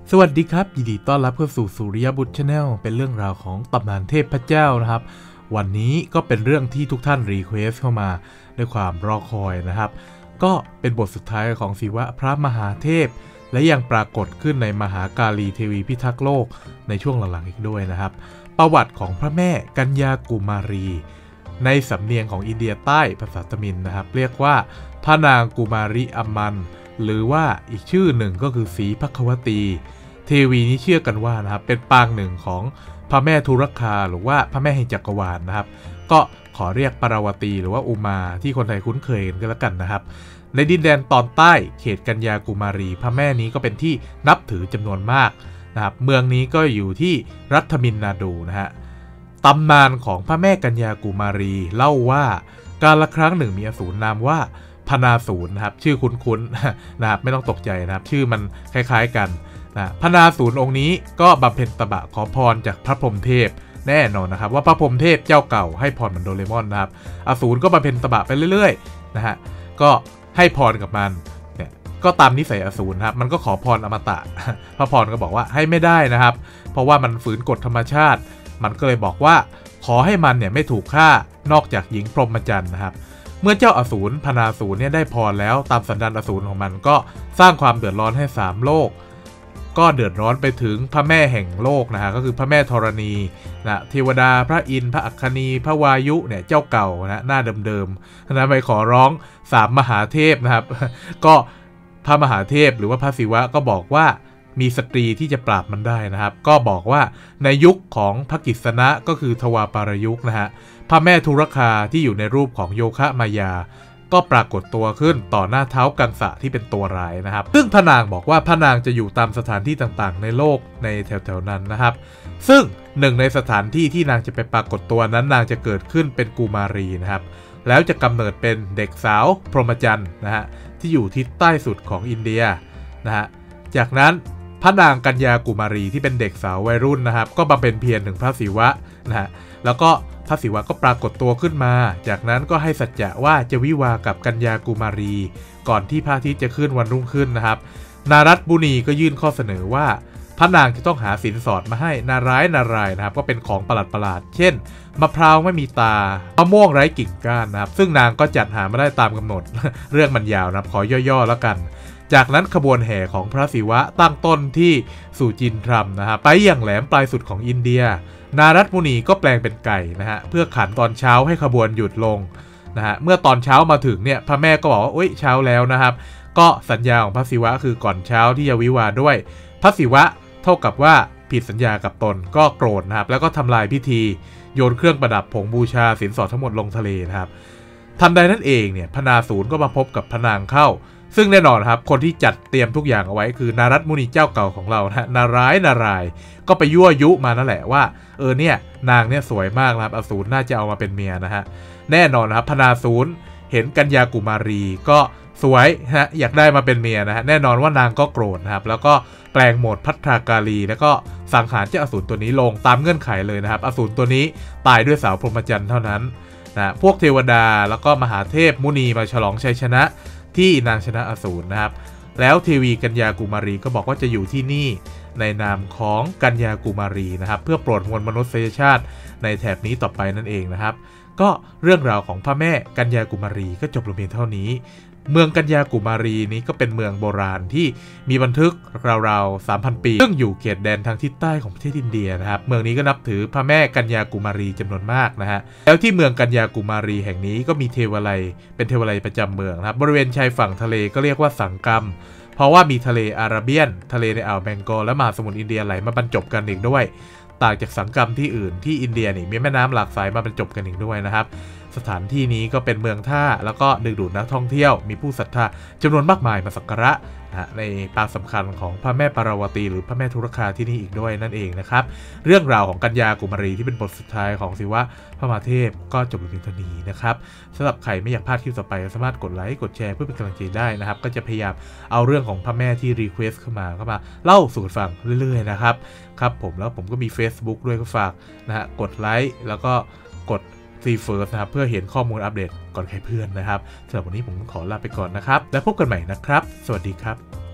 สวัสดีครับยินดีต้อนรับเข้าสู่สุริยบุตรชาแนลเป็นเรื่องราวของตำนานเทพเจ้านะครับวันนี้ก็เป็นเรื่องที่ทุกท่านรีเควสเข้ามาด้วยความรอคอยนะครับก็เป็นบทสุดท้ายของศิวะพระมหาเทพและยังปรากฏขึ้นในมหากาลีเทวีพิทักษ์โลกในช่วงหลังๆอีกด้วยนะครับประวัติของพระแม่กัญญากุมารีในสำเนียงของอินเดียใต้ภาษาตมิฬนะครับเรียกว่าพระนางกุมารีอัมมันหรือว่าอีกชื่อหนึ่งก็คือศรีภควตีเทวีนี้เชื่อกันว่านะครับเป็นปางหนึ่งของพระแม่ธุรคาหรือว่าพระแม่แห่งจักรวาลนะครับก็ขอเรียกปาราวตีหรือว่าอุมาที่คนไทยคุ้นเคยกันแล้วกันนะครับในดินแดนตอนใต้เขตกัญญากุมารีพระแม่นี้ก็เป็นที่นับถือจำนวนมากนะครับเมืองนี้ก็อยู่ที่รัฐทมิลนาดูนะฮะตำนานของพระแม่กัญญากุมารีเล่าว่ากาลครั้งหนึ่งมีอสูรนามว่าพนาสูรนะครับชื่อคุ้นๆนะครับไม่ต้องตกใจนะครับชื่อมันคล้ายๆกันนะพนาสูรองค์นี้ก็บำเพ็ญตบะขอพรจากพระพรหมเทพแน่นอนนะครับว่าพระพรหมเทพเจ้าเก่าให้พรเหมือนโดเรมอนนะครับอสูรก็บำเพ็ญตบะไปเรื่อยๆนะฮะก็ให้พรกับมันเนี่ยก็ตามนิสัยอสูรครับมันก็ขอพรอมตะพระพรก็บอกว่าให้ไม่ได้นะครับเพราะว่ามันฝืนกฎธรรมชาติมันก็เลยบอกว่าขอให้มันเนี่ยไม่ถูกฆ่านอกจากหญิงพรหมจรรย์นะครับเมื่อเจ้าอสูรพนาสูรเนี่ยได้พรแล้วตามสันดานอสูรของมันก็สร้างความเดือดร้อนให้3โลกก็เดือดร้อนไปถึงพระแม่แห่งโลกนะฮะก็คือพระแม่ธรณีนะเทวดาพระอินทร์พระอัคคณีพระวายุเนี่ยเจ้าเก่านะหน้าเดิมๆนะไปขอร้อง3มหาเทพนะครับก็พระมหาเทพหรือว่าพระศิวะก็บอกว่ามีสตรีที่จะปราบมันได้นะครับก็บอกว่าในยุคของพระกิษณะก็คือทวาปารยุคนะฮะพระแม่ธุรคาที่อยู่ในรูปของโยคะมายาก็ปรากฏตัวขึ้นต่อหน้าเท้ากังสะที่เป็นตัวร้ายนะครับซึ่งพระนางบอกว่าพระนางจะอยู่ตามสถานที่ต่างๆในโลกในแถวๆนั้นนะครับซึ่งหนึ่งในสถานที่ที่นางจะไปปรากฏตัวนั้นนางจะเกิดขึ้นเป็นกุมารีนะครับแล้วจะกำเนิดเป็นเด็กสาวพรหมจรรย์นะฮะที่อยู่ทิศใต้สุดของอินเดียนะฮะจากนั้นพระนางกัญญากุมารีที่เป็นเด็กสาววัยรุ่นนะครับก็บำเพ็ญเพียรถึงพระศิวะนะฮะแล้วก็พระศิวะก็ปรากฏตัวขึ้นมาจากนั้นก็ให้สัจจะว่าจะวิวากับกัญญากุมารีก่อนที่พระอาทิตย์จะขึ้นวันรุ่งขึ้นนะครับนารัตบุนีก็ยื่นข้อเสนอว่าพระนางจะต้องหาสินสอดมาให้นารายนะครับก็เป็นของประหลาดเช่นมะพร้าวไม่มีตามะม่วงไร้กิ่งก้านนะครับซึ่งนางก็จัดหามาได้ตามกำหนด เรื่องมันยาวนะครับขอย่อๆแล้วกันจากนั้นขบวนแห่ของพระศิวะตั้งต้นที่สุจินทรัมนะครับไปอย่างแหลมปลายสุดของอินเดียนารัตมุนีก็แปลงเป็นไก่นะฮะเพื่อขันตอนเช้าให้ขบวนหยุดลงนะฮะเมื่อตอนเช้ามาถึงเนี่ยพระแม่ก็บอกว่าเช้าแล้วนะครับก็สัญญาของพระศิวะคือก่อนเช้าที่จะวิวาด้วยพระศิวะเท่ากับว่าผิดสัญญากับตนก็โกรธนะครับแล้วก็ทำลายพิธีโยนเครื่องประดับผงบูชาสินสอดทั้งหมดลงทะเลนะครับทันใดนั้นเองเนี่ยพนาสูรก็มาพบกับพระนางเข้าซึ่งแน่นอนครับคนที่จัดเตรียมทุกอย่างเอาไว้คือนารัตมุนีเจ้าเก่าของเรานะนารายก็ไปยั่วยุมานั่นแหละว่าเนี่ยนางเนี่ยสวยมากนะครับอสูรน่าจะเอามาเป็นเมียนะฮะแน่นอนครับพนาสูรเห็นกัญญากุมารีก็สวยฮะอยากได้มาเป็นเมียนะฮะแน่นอนว่านางก็โกรธนะครับแล้วก็แปลงโหมดพัทรากาลีแล้วก็สังหารเจ้าอสูรตัวนี้ลงตามเงื่อนไขเลยนะครับอสูรตัวนี้ตายด้วยสาวพรหมจรรย์เท่านั้นนะพวกเทวดาแล้วก็มหาเทพมุนีมาฉลองชัยชนะที่นางชนะอสูรนะครับแล้วเทวีกัญญากุมารีก็บอกว่าจะอยู่ที่นี่ในนามของกัญญากุมารีนะครับเพื่อโปรดมวลมนุษยชาติในแถบนี้ต่อไปนั่นเองนะครับก็เรื่องราวของพระแม่กัญญากุมารีก็จบลงเพียงเท่านี้เมืองกัญญากุมารีนี้ก็เป็นเมืองโบราณที่มีบันทึกราวๆ 3,000 ปีซึ่งอยู่เขตแดนทางทิศใต้ของประเทศอินเดียนะครับเมืองนี้ก็นับถือพระแม่กัญญากุมารีจำนวนมากนะฮะแล้วที่เมืองกัญญากุมารีแห่งนี้ก็มีเทวาลัยเป็นเทวาลัยประจำเมืองนะครับบริเวณชายฝั่งทะเลก็เรียกว่าสังกัมเพราะว่ามีทะเลอาราเบียนทะเลในอ่าวเบงกอลและมหาสมุทรอินเดียไหลมาบรรจบกันอีกด้วยต่างจากสังกัมที่อื่นที่อินเดียนี่มีแม่น้ำหลากสายมาบรรจบกันอีกด้วยนะครับสถานที่นี้ก็เป็นเมืองท่าแล้วก็ดึงดูดนักท่องเที่ยวมีผู้ศรัทธาจำนวนมากมายมาสักการะในปางสำคัญของพระแม่ปาราวตีหรือพระแม่ธุรคาที่นี่อีกด้วยนั่นเองนะครับเรื่องราวของกัญญากุมารีที่เป็นบทสุดท้ายของศิวะพระมหาเทพก็จบลงเพียงเท่านี้นะครับสำหรับใครไม่อยากพลาดคลิปต่อไปสามารถกดไลค์กดแชร์เพื่อเป็นกำลังใจได้นะครับก็จะพยายามเอาเรื่องของพระแม่ที่รีเควสเข้ามาเล่าสู่ฟังเรื่อยๆนะครับครับผมแล้วผมก็มี Facebook ด้วยก็ฝากนะฮะกดไลค์แล้วก็กดซีเฟิร์สนะครับเพื่อเห็นข้อมูลอัปเดตก่อนใครเพื่อนนะครับสำหรับวันนี้ผมขอลาไปก่อนนะครับแล้วพบกันใหม่นะครับสวัสดีครับ